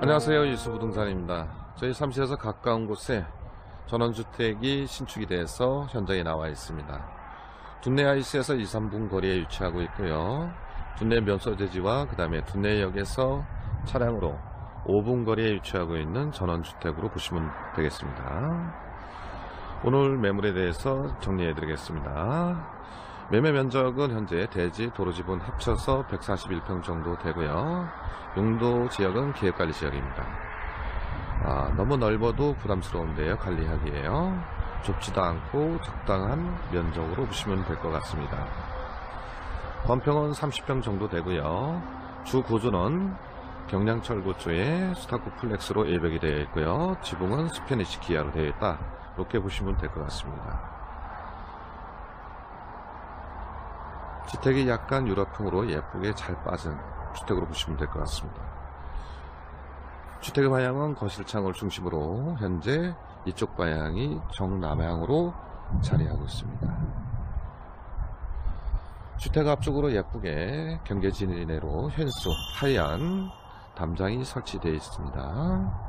안녕하세요, 유수부동산입니다. 저희 사무실에서 가까운 곳에 전원주택이 신축이 돼서 현장에 나와 있습니다. 둔내 IC에서 2, 3분 거리에 위치하고 있고요. 둔내 면소재지와 그 다음에 둔내역에서 차량으로 5분 거리에 위치하고 있는 전원주택으로 보시면 되겠습니다. 오늘 매물에 대해서 정리해 드리겠습니다. 매매 면적은 현재 대지, 도로지분 합쳐서 141평 정도 되고요. 용도 지역은 계획관리 지역입니다. 너무 넓어도 부담스러운데요, 관리하기에요. 좁지도 않고 적당한 면적으로 보시면 될 것 같습니다. 건평은 30평 정도 되고요. 주 구조는 경량철구 쪽에 스타코 플렉스로 예벽이 되어 있고요. 지붕은 스페니시 기아로 되어 있다, 이렇게 보시면 될 것 같습니다. 주택이 약간 유럽풍으로 예쁘게 잘 빠진 주택으로 보시면 될 것 같습니다. 주택의 방향은 거실창을 중심으로 현재 이쪽 방향이 정남향으로 자리하고 있습니다. 주택 앞쪽으로 예쁘게 경계진 이내로 현수 하얀 담장이 설치되어 있습니다.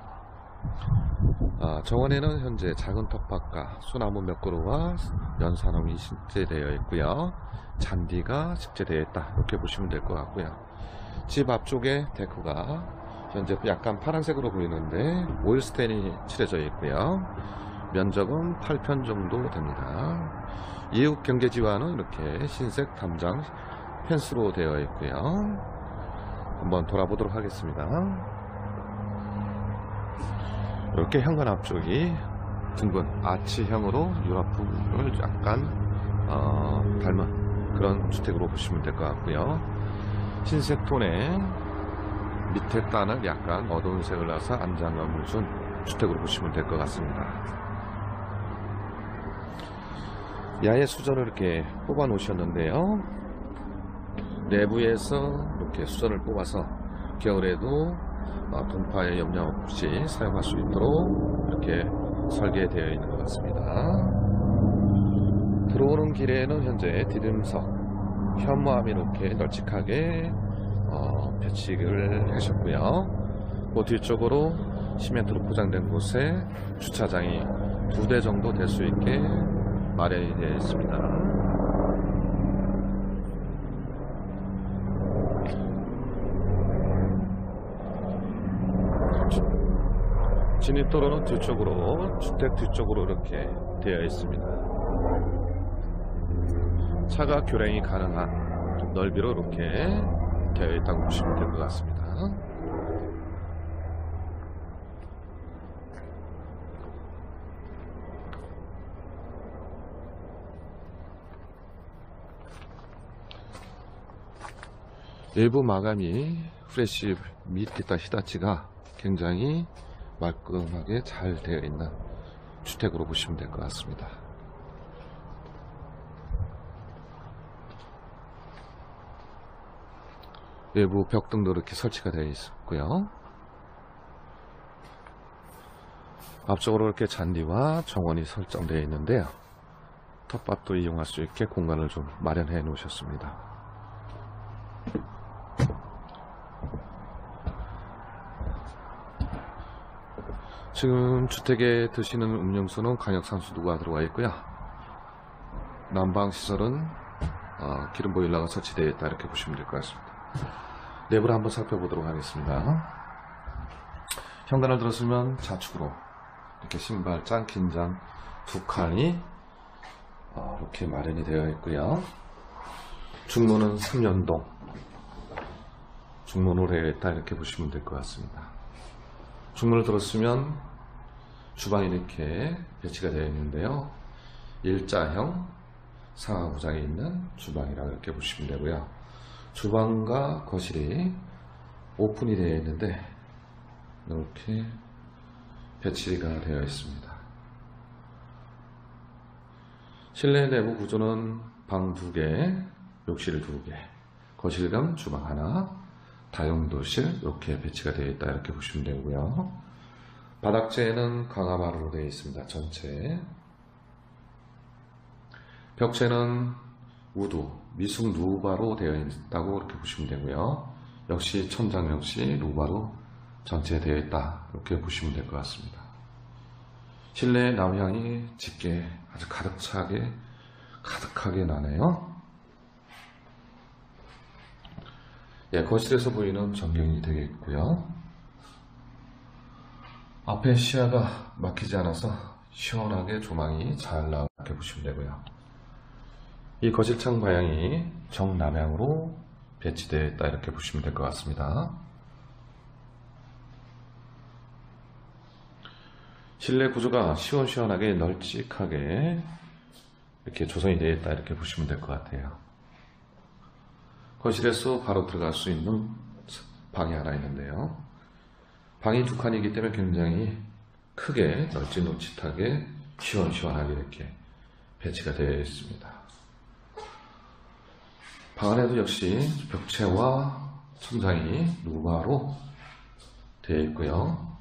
정원에는 현재 작은 텃밭과 소나무 몇 그루와 연산홍이 식재되어 있고요. 잔디가 식재되어 있다, 이렇게 보시면 될 것 같고요. 집 앞쪽에 데크가 현재 약간 파란색으로 보이는데 오일스텐이 칠해져 있고요. 면적은 8편 정도 됩니다. 이웃 경계지와는 이렇게 흰색 담장 펜스로 되어 있고요. 한번 돌아보도록 하겠습니다. 이렇게 현관 앞쪽이 둥근 아치형으로 유라풍을 약간 닮은 그런 주택으로 보시면 될 것 같고요. 흰색 톤에 밑에 단을 약간 어두운 색을 놔서 안정감을 준 주택으로 보시면 될 것 같습니다. 야외 수전을 이렇게 뽑아 놓으셨는데요. 내부에서 이렇게 수전을 뽑아서 겨울에도 동파에 염려 없이 사용할 수 있도록 이렇게 설계되어 있는 것 같습니다. 들어오는 길에는 현재 디딤석, 현무암이 이렇게 널찍하게 배치를 하셨고요. 그 뒤쪽으로 시멘트로 포장된 곳에 주차장이 2대 정도 될 수 있게 마련이 되어 있습니다. 진입도로는 뒤쪽으로, 주택 뒤쪽으로 이렇게 되어 있습니다. 차가 교량이 가능한 넓이로 이렇게 되어 있다고 보시면 될 것 같습니다. 일부 마감이 프레시 및 기타 히다치가 굉장히 말끔하게 잘 되어 있는 주택으로 보시면 될 것 같습니다. 외부 벽등도 이렇게 설치가 되어 있었고요. 앞쪽으로 이렇게 잔디와 정원이 설정되어 있는데요. 텃밭도 이용할 수 있게 공간을 좀 마련해 놓으셨습니다. 지금 주택에 드시는 음료수는 강력산수도가 들어가 있고요. 난방시설은 기름 보일러가 설치되어 있다, 이렇게 보시면 될 것 같습니다. 내부를 한번 살펴보도록 하겠습니다. 현관을 들어서면 좌측으로 이렇게 신발장, 긴장 2칸이 이렇게 마련이 되어 있고요. 중문은 3연동 중문으로 되어 있다, 이렇게 보시면 될 것 같습니다. 중문을 들었으면 주방이 이렇게 배치가 되어 있는데요. 일자형 상하부장이 있는 주방이라고 이렇게 보시면 되고요. 주방과 거실이 오픈이 되어 있는데 이렇게 배치가 되어 있습니다. 실내 내부 구조는 방 2개, 욕실 2개, 거실 겸 주방 하나, 다용도실 이렇게 배치가 되어 있다, 이렇게 보시면 되고요. 바닥재는 강화마루로 되어 있습니다. 전체. 벽체는 우드, 미숙 루바로 되어 있다고 이렇게 보시면 되고요. 역시 천장 역시 루바로 전체되어 있다, 이렇게 보시면 될 것 같습니다. 실내 남향이 짙게 아주 가득하게 나네요. 예, 거실에서 보이는 전경이 되겠고요. 앞에 시야가 막히지 않아서 시원하게 조망이 잘 나오게 보시면 되고요. 이 거실창 방향이 정남향으로 배치되어 있다, 이렇게 보시면 될 것 같습니다. 실내 구조가 시원시원하게 널찍하게 이렇게 조성이 되어 있다, 이렇게 보시면 될 것 같아요. 거실에서 바로 들어갈 수 있는 방이 하나 있는데요. 방이 두 칸이기 때문에 굉장히 크게 널찍널찍하게 시원시원하게 이렇게 배치가 되어 있습니다. 방 안에도 역시 벽체와 천장이 누바로 되어 있고요.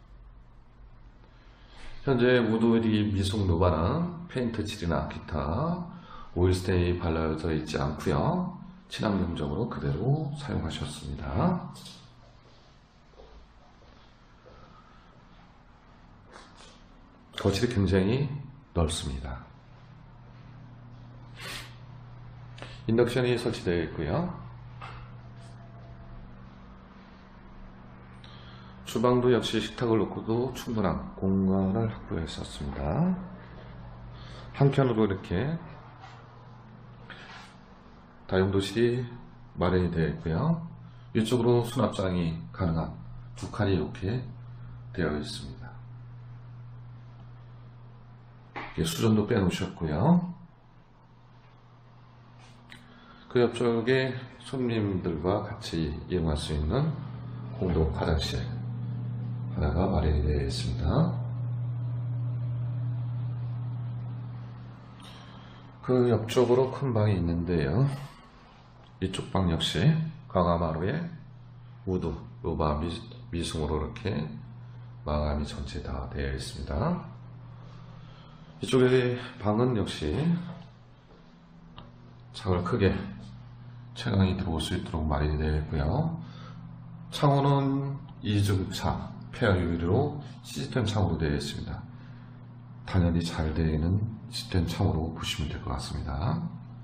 현재 우드웨디 미속 누바는 페인트 칠이나 기타 오일스테인이 발라져 있지 않고요. 친환경적으로 그대로 사용하셨습니다. 거실이 굉장히 넓습니다. 인덕션이 설치되어 있고요. 주방도 역시 식탁을 놓고도 충분한 공간을 확보했었습니다. 한켠으로 이렇게 다용도실이 마련이 되어 있고요. 이쪽으로 수납장이 가능한 두 칸이 이렇게 되어 있습니다. 수전도 빼놓으셨고요. 그 옆쪽에 손님들과 같이 이용할 수 있는 공동 화장실 하나가 마련이 되어 있습니다. 그 옆쪽으로 큰 방이 있는데요. 이쪽 방 역시 광화마루에 우드, 루바, 미승으로 이렇게 마감이 전체 다 되어 있습니다. 이쪽의 방은 역시 창을 크게 채광이 들어올 수 있도록 마련이 되어 있고요. 창호는 이중창, 페어 유리로 시스템 창으로 되어 있습니다. 단열이 잘 되어 있는 시스템 창으로 보시면 될 것 같습니다.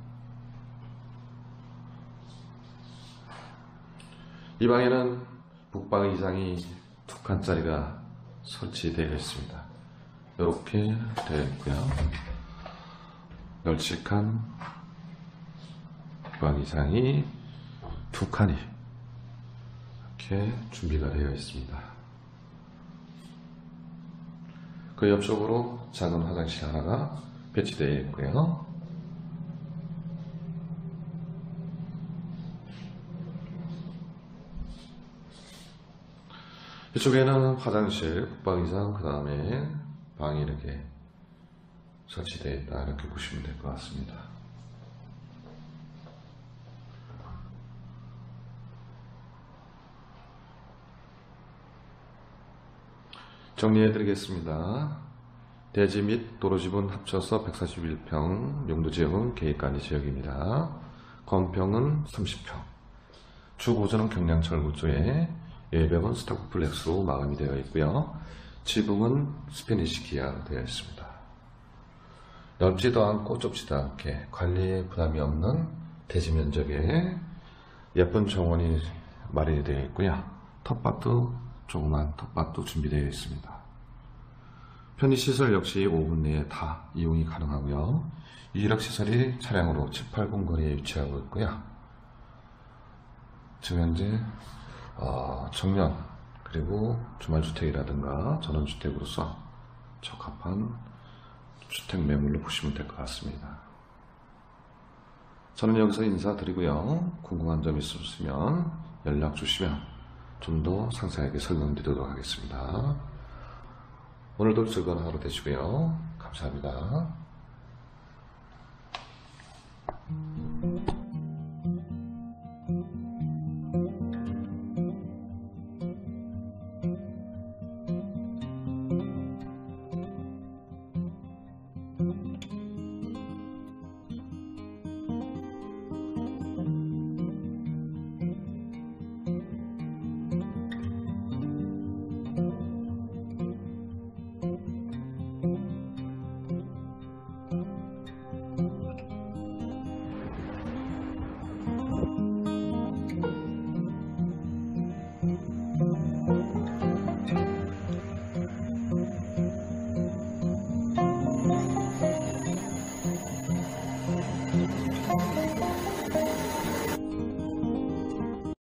이 방에는 북방의장이 두 칸짜리가 설치되어 있습니다. 이렇게 되어 있고요. 널찍한 북방의장이 두 칸이 이렇게 준비가 되어 있습니다. 그 옆쪽으로 작은 화장실 하나가 배치되어 있고요. 이쪽에는 화장실, 북방의장, 그 다음에 방이 이렇게 설치되어 있다, 이렇게 보시면 될 것 같습니다. 정리해 드리겠습니다. 대지 및 도로지분 합쳐서 141평, 용도지역은 계획관리 지역입니다. 건평은 30평, 주고전은 경량철구조에 외벽은 스타코플렉스로 마감이 되어 있고요. 지붕은 스페니시 기아로 되어 있습니다. 넓지도 않고 좁지도 않게 관리에 부담이 없는 대지 면적에 예쁜 정원이 마련이 되어 있고요. 텃밭도 조그만 텃밭도 준비되어 있습니다. 편의시설 역시 5분 내에 다 이용이 가능하고요. 유일학시설이 차량으로 7, 8분 거리에 위치하고 있고요. 지금 현재 청년 그리고 주말주택이라든가 전원주택으로서 적합한 주택 매물로 보시면 될 것 같습니다. 저는 여기서 인사드리고요. 궁금한 점 있으시면 연락 주시면 좀 더 상세하게 설명드리도록 하겠습니다. 오늘도 즐거운 하루 되시고요. 감사합니다.